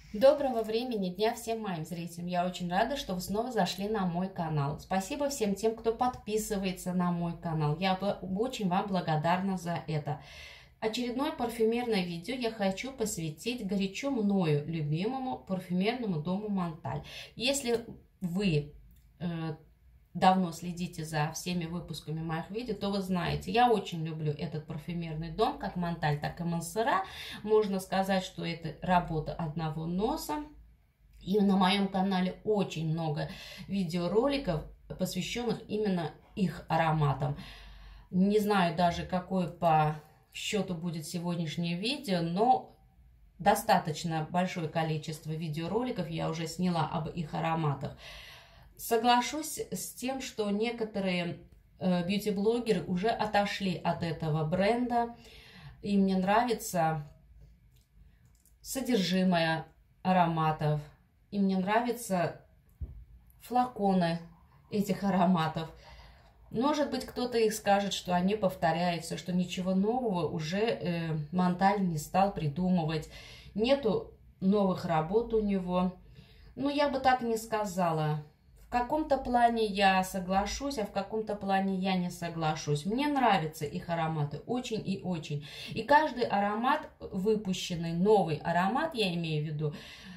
Доброго времени дня всем моим зрителям. Я очень рада, что вы снова зашли на мой канал. Спасибо всем тем, кто подписывается на мой канал. Я очень вам благодарна за это. Очередное парфюмерное видео я хочу посвятить горячо мною любимому парфюмерному дому Монталь. Если вы давно следите за всеми выпусками моих видео, то вы знаете, я очень люблю этот парфюмерный дом, как Монталь, так и Монсера. Можно сказать, что это работа одного носа. И на моем канале очень много видеороликов, посвященных именно их ароматам. Не знаю даже, какое по счету будет сегодняшнее видео, но достаточно большое количество видеороликов я уже сняла об их ароматах. Соглашусь с тем, что некоторые бьюти-блогеры уже отошли от этого бренда, и мне нравится содержимое ароматов, и мне нравятся флаконы этих ароматов. Может быть, кто-то их скажет, что они повторяются, что ничего нового уже Монталь не стал придумывать, нету новых работ у него. Но я бы так не сказала. В каком-то плане я соглашусь, а в каком-то плане я не соглашусь. Мне нравятся их ароматы очень и очень. И каждый аромат, выпущенный, новый аромат, я имею в виду,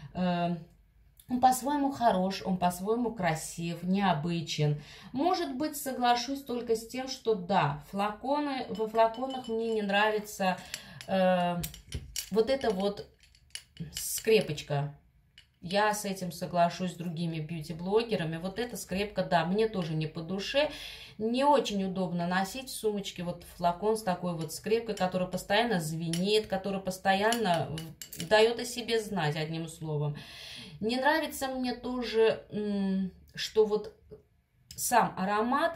он по-своему хорош, он по-своему красив, необычен. Может быть, соглашусь только с тем, что да, во флаконах мне не нравится вот эта вот скрепочка. Я с этим соглашусь с другими бьюти-блогерами. Вот эта скрепка, да, мне тоже не по душе. Не очень удобно носить в сумочке вот флакон с такой вот скрепкой, которая постоянно звенит, которая постоянно дает о себе знать, одним словом. Не нравится мне тоже, что вот сам аромат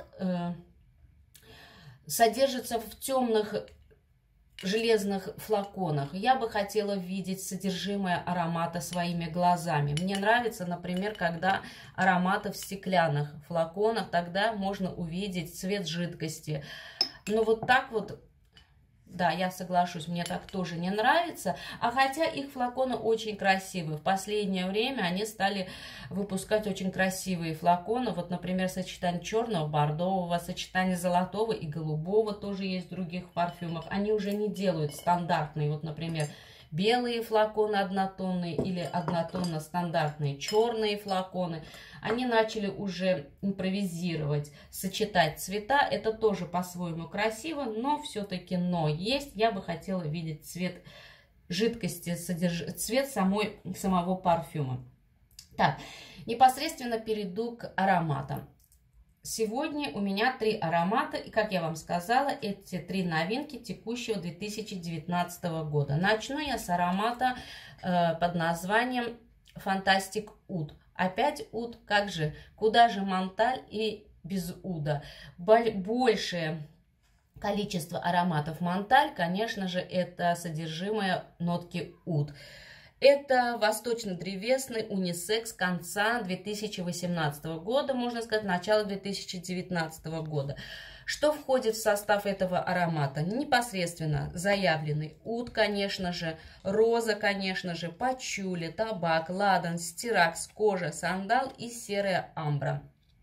содержится в темных железных флаконах. Я бы хотела видеть содержимое аромата своими глазами. Мне нравится, например, когда ароматы в стеклянных флаконах, тогда можно увидеть цвет жидкости. Но вот так вот, да, я соглашусь, мне так тоже не нравится. А хотя их флаконы очень красивые. В последнее время они стали выпускать очень красивые флаконы. Вот, например, сочетание черного, бордового, сочетание золотого и голубого тоже есть в других парфюмах. Они уже не делают стандартные, вот, например, белые флаконы однотонные или однотонно стандартные черные флаконы. Они начали уже импровизировать, сочетать цвета. Это тоже по-своему красиво, но все-таки но есть. Я бы хотела видеть цвет жидкости, цвет самого парфюма. Так, непосредственно перейду к ароматам. Сегодня у меня 3 аромата, и, как я вам сказала, эти 3 новинки текущего 2019 года. Начну я с аромата под названием Fantastic Oud. Опять Oud, как же, куда же Монталь и без Уда? Большее количество ароматов Монталь, конечно же, это содержимое нотки Oud. Это восточно-древесный унисекс конца 2018 года, можно сказать, начала 2019 года. Что входит в состав этого аромата? Непосредственно заявленный Oud, конечно же, роза, конечно же, пачули, табак, ладан, стиракс, кожа, сандал и серая амбра.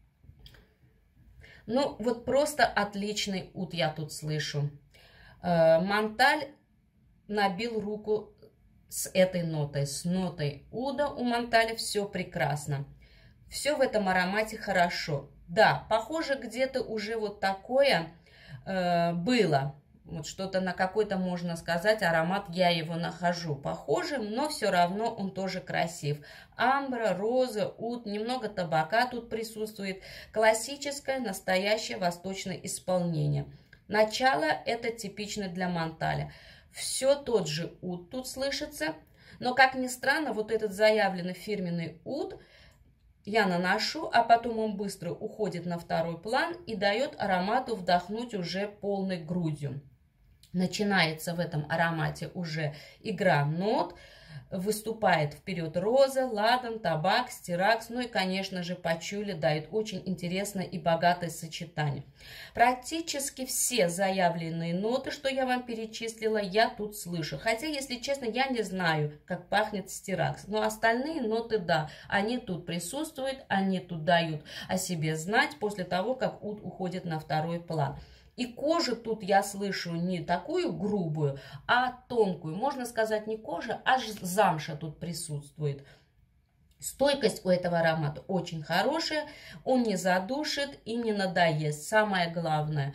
Ну, вот просто отличный Oud я тут слышу. Монталь набил руку с этой нотой, с нотой Уда у Монталя все прекрасно. Все в этом аромате хорошо. Да, похоже, где-то уже вот такое было. Вот что-то на какой-то, можно сказать, аромат я его нахожу похожим, но все равно он тоже красив. Амбра, роза, Уд, немного табака тут присутствует. Классическое, настоящее восточное исполнение. Начало это типично для Монталя. Все тот же Уд тут слышится, но, как ни странно, вот этот заявленный фирменный Уд я наношу, а потом он быстро уходит на второй план и дает аромату вдохнуть уже полной грудью. Начинается в этом аромате уже игра нот, выступает вперед роза, ладан, табак, стиракс, ну и, конечно же, пачули дают очень интересное и богатое сочетание. Практически все заявленные ноты, что я вам перечислила, я тут слышу. Хотя, если честно, я не знаю, как пахнет стиракс, но остальные ноты, да, они тут присутствуют, они тут дают о себе знать после того, как уд уходит на второй план. И кожу тут я слышу не такую грубую, а тонкую. Можно сказать, не кожа, а замша тут присутствует. Стойкость у этого аромата очень хорошая. Он не задушит и не надоест. Самое главное.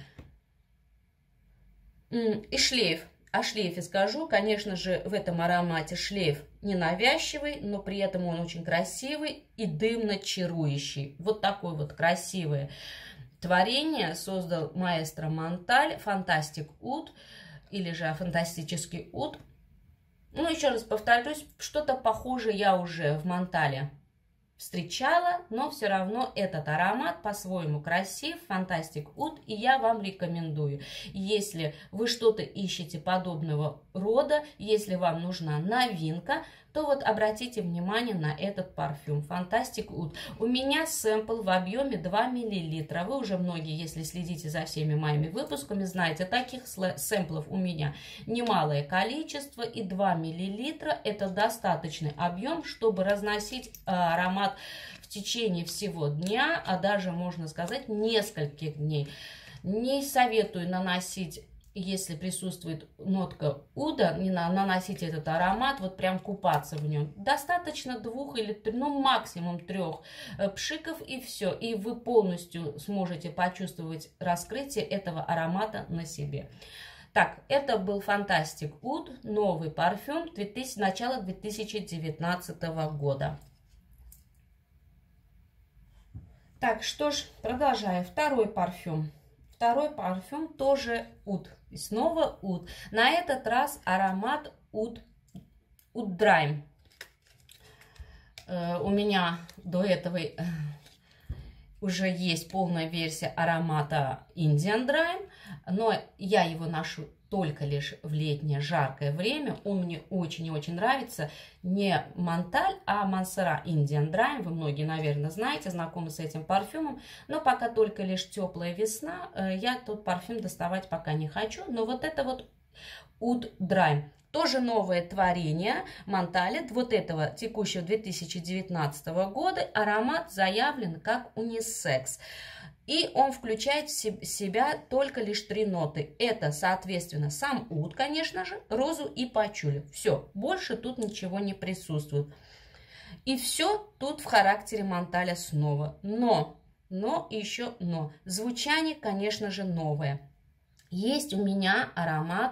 И шлейф. О шлейфе скажу. Конечно же, в этом аромате шлейф ненавязчивый, но при этом он очень красивый и дымно-чарующий. Вот такой вот красивый. Творение создал маэстро Монталь, Фантастик Уд, или же Фантастический Уд. Ну, еще раз повторюсь, что-то похожее я уже в Монтале встречала, но все равно этот аромат по-своему красив, Фантастик Уд, и я вам рекомендую. Если вы что-то ищете подобного рода, если вам нужна новинка, то вот обратите внимание на этот парфюм Фантастик Уд. У меня сэмпл в объеме 2 мл. Вы уже многие, если следите за всеми моими выпусками, знаете, таких сэмплов у меня немалое количество, и 2 мл это достаточный объем, чтобы разносить аромат в течение всего дня, а даже, можно сказать, нескольких дней. Не советую наносить, если присутствует нотка уда, не наносить этот аромат, вот прям купаться в нем. Достаточно 2 или 3, ну максимум 3 пшиков, и все. И вы полностью сможете почувствовать раскрытие этого аромата на себе. Так, это был Фантастик Уд, новый парфюм начала 2019 года. Так, что ж, продолжаю. Второй парфюм. Второй парфюм тоже Уд. И снова Уд. На этот раз аромат Уд Драйм. У меня до этого уже есть полная версия аромата Indian Dry, но я его ношу только лишь в летнее жаркое время. Он мне очень и очень нравится. Не Монталь, а Монсера Indian Dry. Вы многие, наверное, знаете, знакомы с этим парфюмом. Но пока только лишь теплая весна, я тот парфюм доставать пока не хочу. Но вот это вот Уд Dry. Тоже новое творение Монталя, вот этого текущего 2019 года. Аромат заявлен как унисекс. И он включает в себя только лишь 3 ноты. Это, соответственно, сам уд, конечно же, розу и пачули. Все, больше тут ничего не присутствует. И все тут в характере Монталя снова. Но, еще но. Звучание, конечно же, новое. Есть у меня аромат,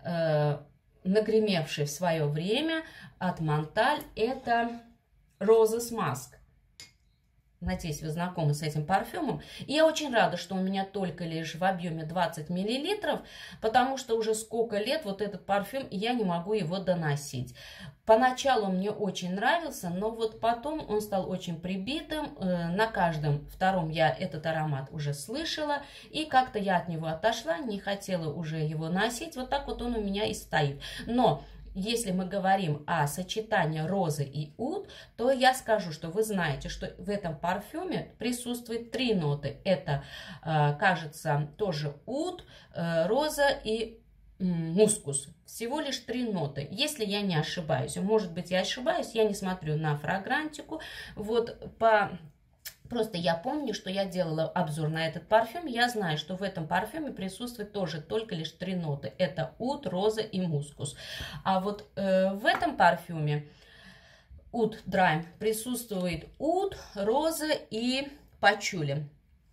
нагремевший в свое время от Монталь. Это Roses Mask. Надеюсь, вы знакомы с этим парфюмом. И я очень рада, что у меня только лишь в объеме 20 мл, потому что уже сколько лет вот этот парфюм, и я не могу его доносить. Поначалу мне очень нравился, но вот потом он стал очень прибитым. На каждом втором я этот аромат уже слышала, и как-то я от него отошла, не хотела уже его носить. Вот так вот он у меня и стоит. Но если мы говорим о сочетании розы и уд, то я скажу, что вы знаете, что в этом парфюме присутствует 3 ноты. Это, кажется, тоже уд, роза и мускус. Всего лишь 3 ноты, если я не ошибаюсь. Может быть, я ошибаюсь, я не смотрю на фрагрантику. Вот Просто я помню, что я делала обзор на этот парфюм. Я знаю, что в этом парфюме присутствует тоже только лишь 3 ноты. Это уд, роза и мускус. А вот в этом парфюме Уд Драйм присутствует уд, роза и пачули.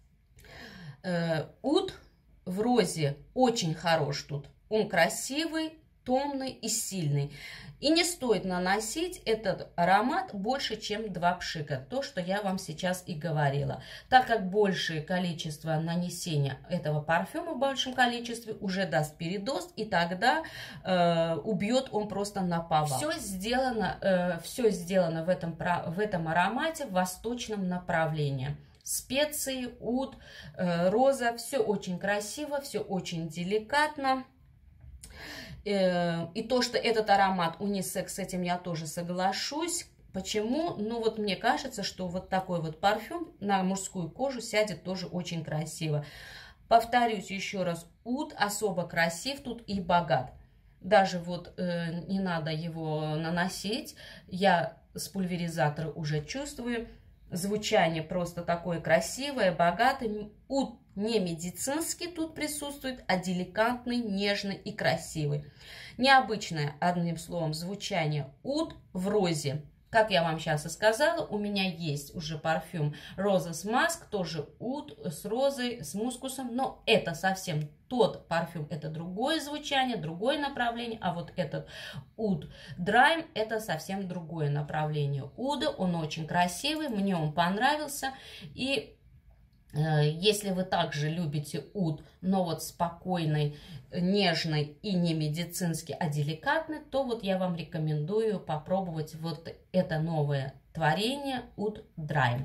Уд в розе очень хорош тут. Он красивый, томный и сильный. И не стоит наносить этот аромат больше, чем 2 пшика. То, что я вам сейчас и говорила. Так как большее количество нанесения этого парфюма в большем количестве уже даст передоз. И тогда убьет он просто наповал. Все сделано в этом аромате в восточном направлении. Специи, уд, роза. Все очень красиво, все очень деликатно. И то, что этот аромат унисекс, с этим я тоже соглашусь. Почему? Ну вот мне кажется, что вот такой вот парфюм на мужскую кожу сядет тоже очень красиво. Повторюсь еще раз, уд особо красив тут и богат. Даже вот не надо его наносить, я с пульверизатора уже чувствую. Звучание просто такое красивое, богатое. Уд не медицинский тут присутствует, а деликатный, нежный и красивый. Необычное, одним словом, звучание уд в розе. Как я вам сейчас и сказала, у меня есть уже парфюм Roses Mask, тоже уд с розой, с мускусом, но это совсем тот парфюм, это другое звучание, другое направление, а вот этот уд Dry это совсем другое направление уда, он очень красивый, мне он понравился, и если вы также любите уд, но вот спокойный, нежный и не медицинский, а деликатный, то вот я вам рекомендую попробовать вот это новое творение Oud Dry.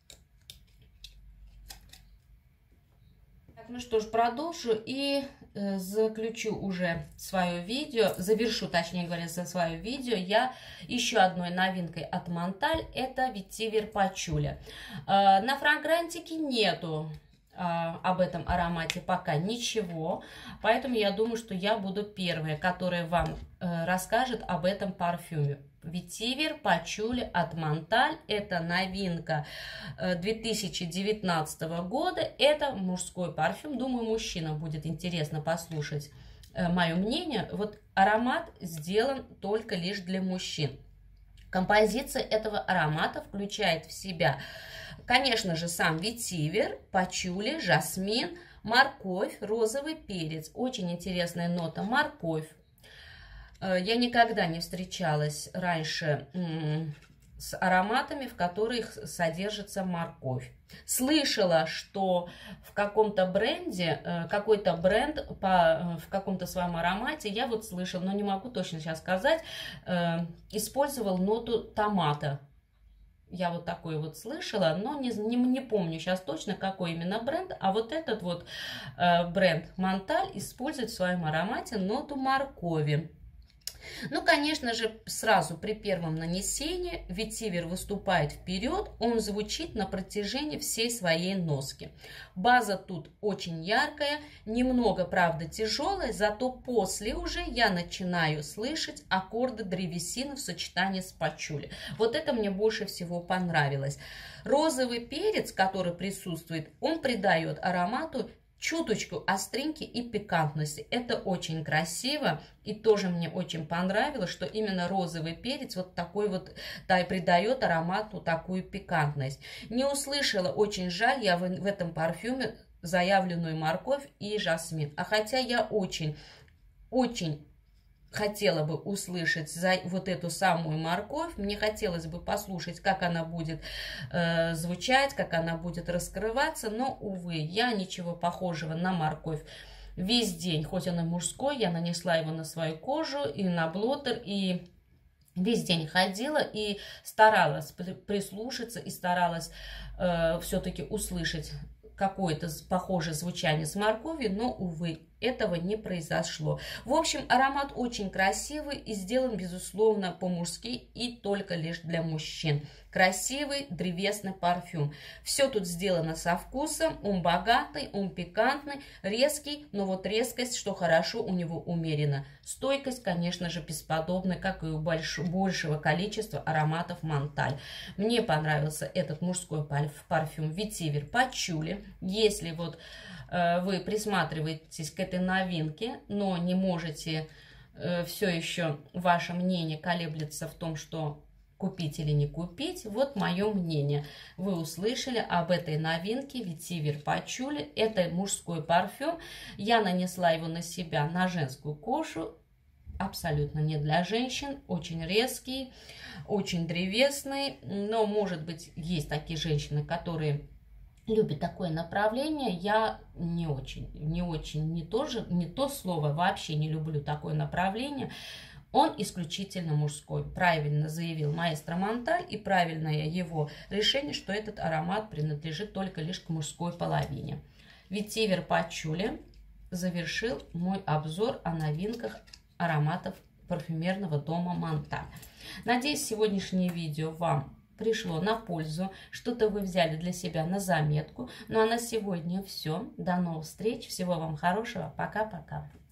Так, ну что ж, продолжу и заключу уже свое видео, завершу, точнее говоря, за свое видео я еще одной новинкой от Монталь, это Ветивер Пачули. На фрагрантике нету об этом аромате пока ничего, поэтому я думаю, что я буду первая, которая вам расскажет об этом парфюме. Ветивер Пачули от Монталь, это новинка 2019 года, это мужской парфюм, думаю, мужчинам будет интересно послушать мое мнение. Вот аромат сделан только лишь для мужчин. Композиция этого аромата включает в себя, конечно же, сам ветивер, пачули, жасмин, морковь, розовый перец. Очень интересная нота морковь. Я никогда не встречалась раньше с ароматами, в которых содержится морковь. Слышала, что в каком-то бренде, какой-то бренд в каком-то своем аромате, я вот слышала, но не могу точно сейчас сказать, использовал ноту томата. Я вот такой вот слышала, но не помню сейчас точно, какой именно бренд. А вот этот вот бренд Монталь использует в своем аромате ноту моркови. Ну, конечно же, сразу при первом нанесении ветивер выступает вперед, он звучит на протяжении всей своей носки. База тут очень яркая, немного, правда, тяжелая, зато после уже я начинаю слышать аккорды древесины в сочетании с пачули. Вот это мне больше всего понравилось. Розовый перец, который присутствует, он придает аромату чуточку остринки и пикантности. Это очень красиво и тоже мне очень понравилось, что именно розовый перец вот такой вот, да, и придает аромату такую пикантность. Не услышала, очень жаль, я в этом парфюме заявленную морковь и жасмин. А хотя я очень хотела бы услышать за вот эту самую морковь, мне хотелось бы послушать, как она будет звучать, как она будет раскрываться, но, увы, я ничего похожего на морковь весь день, хоть он и мужской, я нанесла его на свою кожу и на блотер, и весь день ходила и старалась прислушаться, и старалась все-таки услышать какое-то похожее звучание с морковью, но, увы, этого не произошло. В общем, аромат очень красивый и сделан, безусловно, по-мужски и только лишь для мужчин. Красивый древесный парфюм. Все тут сделано со вкусом, он богатый, он пикантный, резкий, но вот резкость, что хорошо, у него умерена. Стойкость, конечно же, бесподобная, как и у большего количества ароматов Монталь. Мне понравился этот мужской парфюм Ветивер Пачули. Если вот вы присматриваетесь к этой новинке, но не можете, все еще ваше мнение колеблется в том, что купить или не купить, вот мое мнение. Вы услышали об этой новинке Ветивер Пачули. Это мужской парфюм. Я нанесла его на себя, на женскую кожу. Абсолютно не для женщин. Очень резкий, очень древесный. Но, может быть, есть такие женщины, которые любит такое направление. Я не то слово, вообще не люблю такое направление. Он исключительно мужской. Правильно заявил маэстро Монталь, и правильное его решение, что этот аромат принадлежит только лишь к мужской половине. Ветивер Пачули завершил мой обзор о новинках ароматов парфюмерного дома Монталь. Надеюсь, сегодняшнее видео вам пришло на пользу, что-то вы взяли для себя на заметку. Ну а на сегодня все. До новых встреч, всего вам хорошего, пока-пока.